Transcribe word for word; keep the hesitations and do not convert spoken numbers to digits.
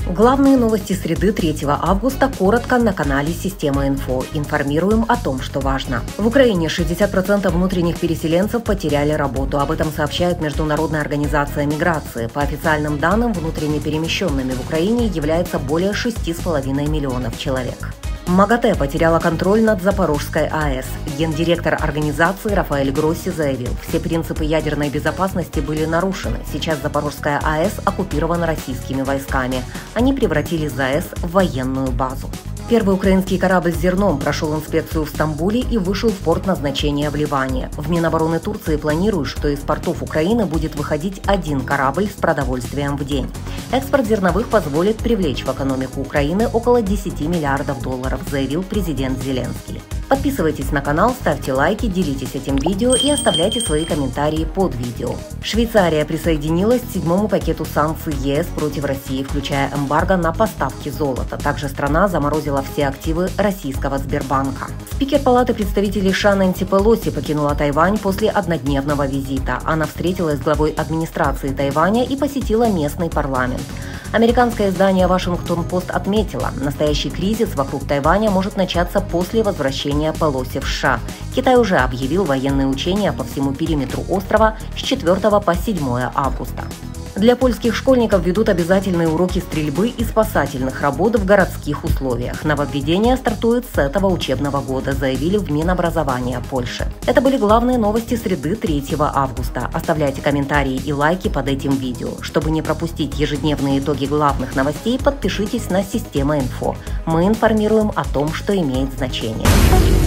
Главные новости среды третьего августа коротко на канале «Система инфо». Информируем о том, что важно. В Украине шестьдесят процентов внутренних переселенцев потеряли работу. Об этом сообщает Международная организация миграции. По официальным данным, внутренне перемещенными в Украине является более шести с половиной миллионов человек. МАГАТЭ потеряла контроль над Запорожской АЭС. Гендиректор организации Рафаэль Гросси заявил, все принципы ядерной безопасности были нарушены. Сейчас Запорожская АЭС оккупирована российскими войсками. Они превратили ЗАЭС в военную базу. Первый украинский корабль с зерном прошел инспекцию в Стамбуле и вышел в порт назначения в Ливане. В Минобороны Турции планируют, что из портов Украины будет выходить один корабль с продовольствием в день. Экспорт зерновых позволит привлечь в экономику Украины около десяти миллиардов долларов, заявил президент Зеленский. Подписывайтесь на канал, ставьте лайки, делитесь этим видео и оставляйте свои комментарии под видео. Швейцария присоединилась к седьмому пакету санкций ЕС против России, включая эмбарго на поставки золота. Также страна заморозила все активы российского Сбербанка. Спикер Палаты представителей США Нэнси Пелоси покинула Тайвань после однодневного визита. Она встретилась с главой администрации Тайваня и посетила местный парламент. Американское издание «Вашингтон-Пост» отметило, настоящий кризис вокруг Тайваня может начаться после возвращения Пелоси в США. Китай уже объявил военные учения по всему периметру острова с четвёртого по седьмое августа. Для польских школьников ведут обязательные уроки стрельбы и спасательных работ в городских условиях. Нововведение стартует с этого учебного года, заявили в Минобразования Польши. Это были главные новости среды третьего августа. Оставляйте комментарии и лайки под этим видео. Чтобы не пропустить ежедневные итоги главных новостей, подпишитесь на «Система инфо». Мы информируем о том, что имеет значение.